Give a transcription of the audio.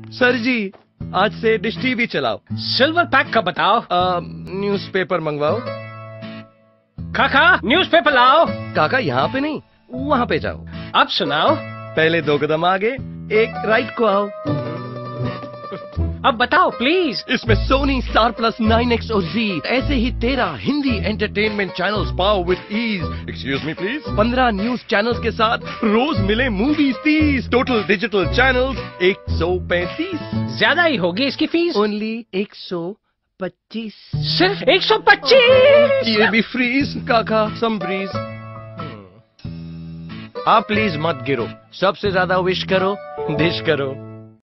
Sir ji, आज से dish TV चलाओ। सिल्वर पैक का बताओ। न्यूज़पेपर मंगवाओ। काका न्यूज़पेपर लाओ। काका यहाँ पे नहीं, वहाँ पे जाओ। अब सुनाओ। पहले 2 कदम आगे, एक राइट को आओ। अब बताओ प्लीज। इसमें सोनी स्टार प्लस 9X और Z ऐसे ही 13 हिंदी एंटरटेनमेंट चैनल्स पाओ with ease. Excuse me please. 15 news channels के साथ रोज मिले मूवीज 30। Total digital channels 135। ज्यादा ही होगी इसकी फीस। ओनली 125। सिर्फ 125। ये भी फ्रीज काका, सम ब्रीज। आप प्लीज मत गिरो, सबसे ज्यादा विश करो, डिश करो।